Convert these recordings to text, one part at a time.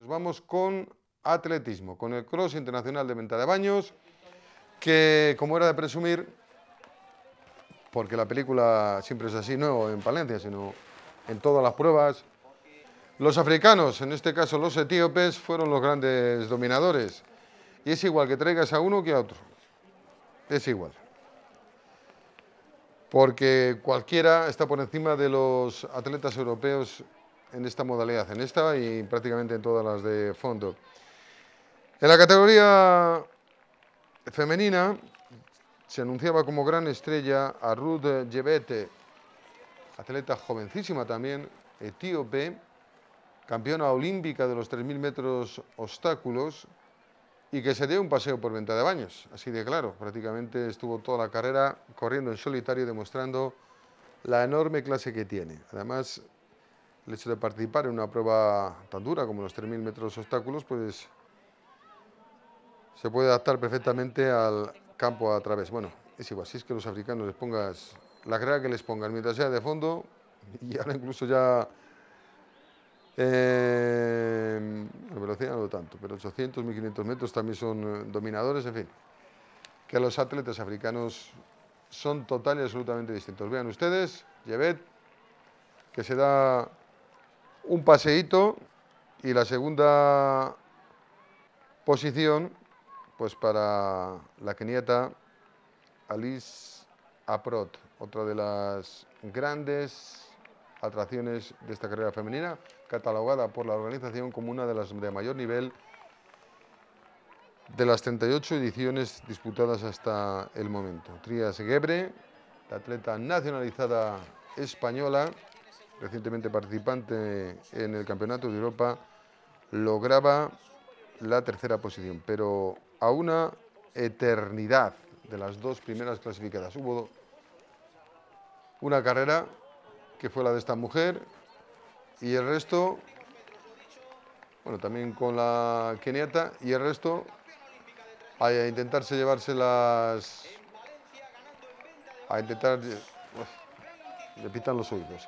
Nos vamos con atletismo, con el Cross Internacional de Venta de Baños, que, como era de presumir, porque la película siempre es así, no en Palencia, sino en todas las pruebas, los africanos, en este caso los etíopes, fueron los grandes dominadores. Y es igual que traigas a uno que a otro. Es igual. Porque cualquiera está por encima de los atletas europeos en esta modalidad, en esta y prácticamente en todas las de fondo. En la categoría femenina se anunciaba como gran estrella a Ruth Jebete, atleta jovencísima también, etíope, campeona olímpica de los 3.000 metros obstáculos y que se dio un paseo por Venta de Baños, así de claro. Prácticamente estuvo toda la carrera corriendo en solitario, demostrando la enorme clase que tiene. Además, el hecho de participar en una prueba tan dura como los 3.000 metros obstáculos, pues se puede adaptar perfectamente al campo a través. Bueno, es igual, si es que los africanos les pongas la carrera que les pongan, mientras sea de fondo, y ahora incluso ya la velocidad no tanto, pero 800, 1.500 metros también son dominadores, en fin, que los atletas africanos son total y absolutamente distintos. Vean ustedes, Jebet, que se da un paseíto, y la segunda posición, pues para la keniata Alice Aprot, otra de las grandes atracciones de esta carrera femenina, catalogada por la organización como una de las de mayor nivel de las 38 ediciones disputadas hasta el momento. Trias Gebre, la atleta nacionalizada española, recientemente participante en el Campeonato de Europa, lograba la tercera posición, pero a una eternidad de las dos primeras clasificadas. Hubo una carrera que fue la de esta mujer, y el resto, bueno, también con la keniata, y el resto a intentarse llevárselas, a intentar, le pitan los oídos,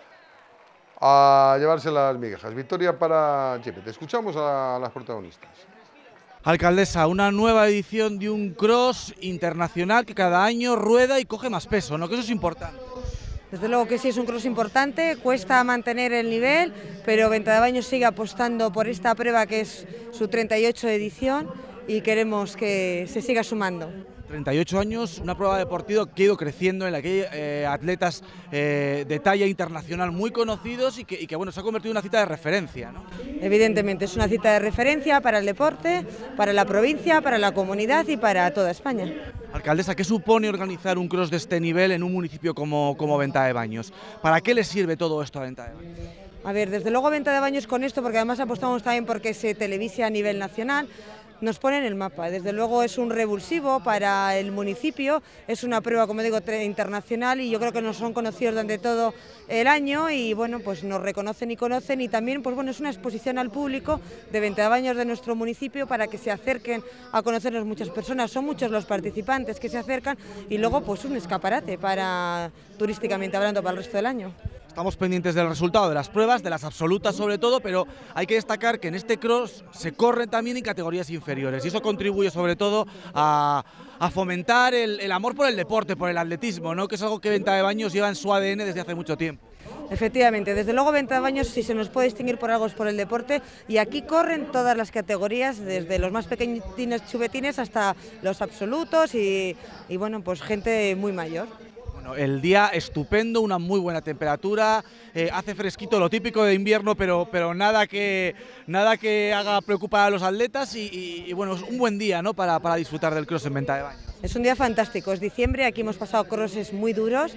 a llevarse las migajas. Victoria para Jebet. Escuchamos a las protagonistas. Alcaldesa, una nueva edición de un cross internacional que cada año rueda y coge más peso, ¿no? Que eso es importante. Desde luego que sí, es un cross importante, cuesta mantener el nivel, pero Venta de Baños sigue apostando por esta prueba que es su 38 edición y queremos que se siga sumando. 38 años, una prueba deportiva que ha ido creciendo, en la que hay atletas de talla internacional muy conocidos y que bueno, se ha convertido en una cita de referencia, ¿no? Evidentemente es una cita de referencia para el deporte, para la provincia, para la comunidad y para toda España. Alcaldesa, ¿qué supone organizar un cross de este nivel en un municipio como Venta de Baños? ¿Para qué le sirve todo esto a Venta de Baños? A ver, desde luego Venta de Baños con esto, porque además apostamos también porque se televise a nivel nacional, nos pone en el mapa. Desde luego es un revulsivo para el municipio, es una prueba, como digo, internacional, y yo creo que nos son conocidos durante todo el año y bueno, pues nos reconocen y conocen, y también pues bueno, es una exposición al público de Venta de Baños, de nuestro municipio, para que se acerquen a conocernos muchas personas. Son muchos los participantes que se acercan, y luego pues un escaparate para, turísticamente hablando, para el resto del año. Estamos pendientes del resultado de las pruebas, de las absolutas sobre todo, pero hay que destacar que en este cross se corren también en categorías inferiores, y eso contribuye sobre todo a fomentar el amor por el deporte, por el atletismo, ¿no? Que es algo que Venta de Baños lleva en su ADN desde hace mucho tiempo. Efectivamente, desde luego Venta de Baños, si se nos puede distinguir por algo, es por el deporte, y aquí corren todas las categorías, desde los más pequeñines chubetines hasta los absolutos y bueno, pues gente muy mayor. Bueno, el día estupendo, una muy buena temperatura, hace fresquito, lo típico de invierno, pero nada que haga preocupar a los atletas y bueno, es un buen día, ¿no? para disfrutar del cross en Venta de Baños. Es un día fantástico, es diciembre, aquí hemos pasado crosses muy duros.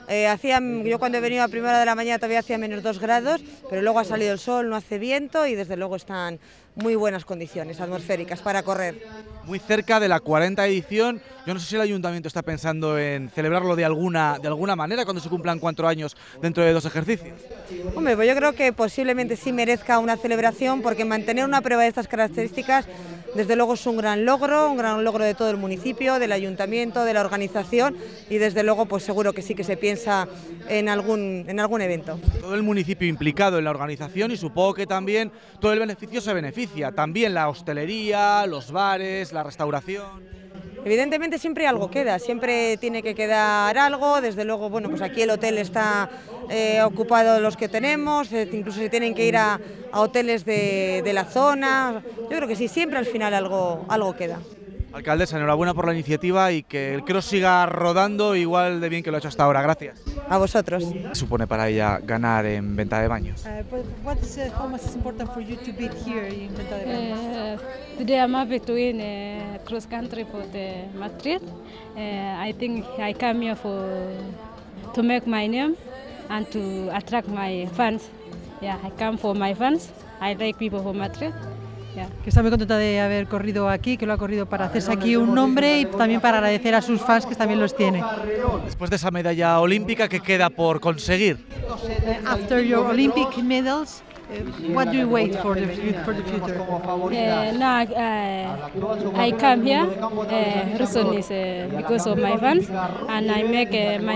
Yo cuando he venido a primera hora de la mañana todavía hacía -2 grados, pero luego ha salido el sol, no hace viento y desde luego están muy buenas condiciones atmosféricas para correr. Muy cerca de la 40ª edición, yo no sé si el Ayuntamiento está pensando en celebrarlo de alguna manera cuando se cumplan 4 años dentro de 2 ejercicios. Hombre, pues yo creo que posiblemente sí merezca una celebración, porque mantener una prueba de estas características desde luego es un gran logro de todo el municipio, del ayuntamiento, de la organización y desde luego pues seguro que sí que se piensa en algún evento. Todo el municipio implicado en la organización y supongo que también todo el beneficio se beneficia, también la hostelería, los bares, la restauración. Evidentemente siempre algo queda, siempre tiene que quedar algo, desde luego, bueno, pues aquí el hotel está ocupado los que tenemos, incluso se tienen que ir a hoteles de la zona, yo creo que sí, siempre al final algo queda. Alcaldesa, enhorabuena por la iniciativa y que el cross siga rodando igual de bien que lo ha hecho hasta ahora, gracias. A vosotros. ¿Qué supone para ella ganar en Venta de Baños? How much is important for you to be here in Venta de Baños? Today I'm happy to win cross country for the Madrid. I think I come here to make my name and to attract my fans. Yeah, I come for my fans. I like people from Madrid. Yeah. Que está muy contenta de haber corrido aquí, que lo ha corrido para hacerse aquí un nombre y también para agradecer a sus fans que también los tiene. Después de esa medalla olímpica, ¿qué queda por conseguir? After your Olympic medals, what do you wait for the future? Now I come here. Reason is because of my fans, and I make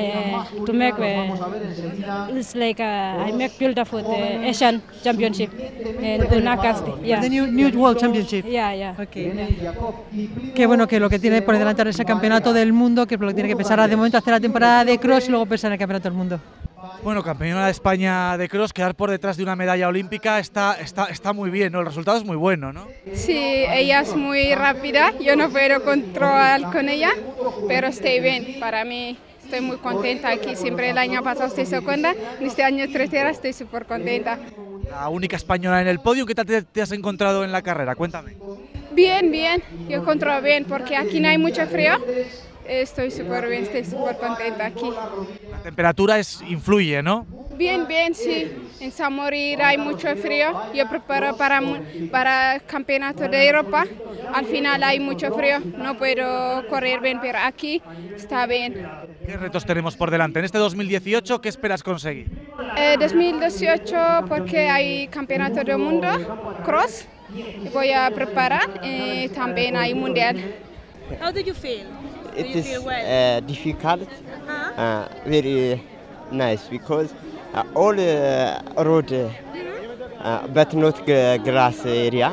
it's like I make build up for the Asian Championship in Nakasti. Yeah. The new World Championship. Yeah. Okay. Qué bueno que lo que tiene por delante ahora es el campeonato del mundo, que es lo que tiene que pensar de momento hacer la temporada de cross y luego pensar en el campeonato del mundo. Bueno, campeona de España de cross, quedar por detrás de una medalla olímpica está muy bien, ¿no? El resultado es muy bueno, ¿no? Sí, ella es muy rápida, yo no puedo controlar con ella, pero estoy bien, para mí estoy muy contenta aquí, siempre el año pasado estoy segunda, este año tercera estoy súper contenta. La única española en el podio, ¿qué tal te has encontrado en la carrera? Cuéntame. Bien, yo encuentro bien, porque aquí no hay mucho frío. Estoy súper bien, estoy súper contenta aquí. La temperatura influye, ¿no? Bien, sí. En Samorir hay mucho frío. Yo preparo para el campeonato de Europa. Al final hay mucho frío. No puedo correr bien, pero aquí está bien. ¿Qué retos tenemos por delante? En este 2018, ¿qué esperas conseguir? 2018 porque hay campeonato del mundo, cross. Voy a preparar y también hay mundial. How do you feel? It is difficult, very nice because all road, but not grass area.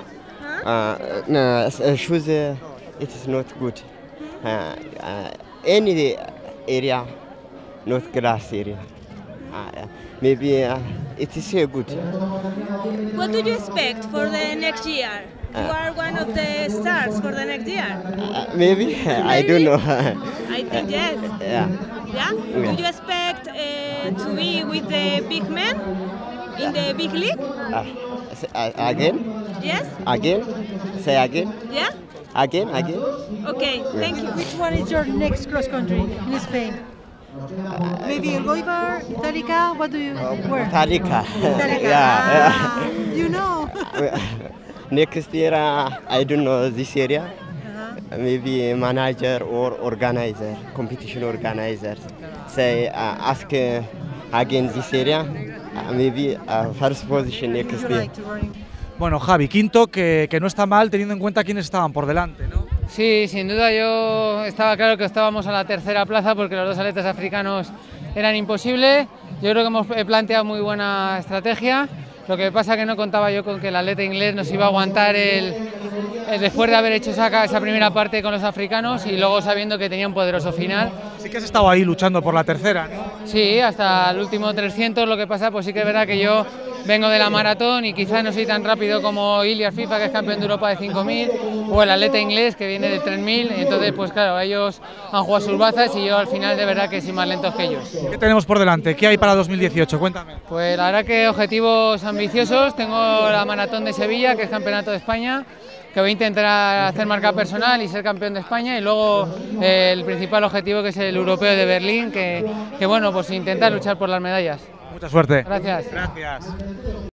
Shoes, it is not good. Any area, not grass area. Maybe it is good. What do you expect for the next year? You are one of the stars for the next year. Maybe, I don't know. I think yes. Yeah. Yeah? Do you expect to be with the big men in the big league? Again? Yes? Again? Say again? Yeah? Again? Okay, thank you. Which one is your next cross country in Spain? Maybe Elgoibar, Itálica, what do you wear? Itálica. Yeah. You know. Next year, I don't know this area. Maybe manager or organizer, competition organizer. Say, ask again this area. Maybe first position next year. Bueno, Javi, quinto, que no está mal teniendo en cuenta quiénes estaban por delante, ¿no? Sí, sin duda yo estaba claro que estábamos a la tercera plaza porque los dos atletas africanos eran imposibles. Yo creo que hemos planteado muy buena estrategia. Lo que pasa es que no contaba yo con que el atleta inglés nos iba a aguantar después de haber hecho esa primera parte con los africanos y luego sabiendo que tenía un poderoso final. Sí que has estado ahí luchando por la tercera, ¿no? Sí, hasta el último 300, lo que pasa pues sí que es verdad que yo vengo de la maratón y quizás no soy tan rápido como Ilias FIFA, que es campeón de Europa de 5000, o el atleta inglés que viene de 3000, entonces pues claro, ellos han jugado sus bazas y yo al final de verdad que soy más lento que ellos. ¿Qué tenemos por delante? ¿Qué hay para 2018? Cuéntame. Pues la verdad que objetivos ambiciosos, tengo la maratón de Sevilla, que es campeonato de España, que voy a intentar hacer marca personal y ser campeón de España, y luego el principal objetivo que es el europeo de Berlín, que bueno, pues intentar luchar por las medallas. Mucha suerte. Gracias. Gracias.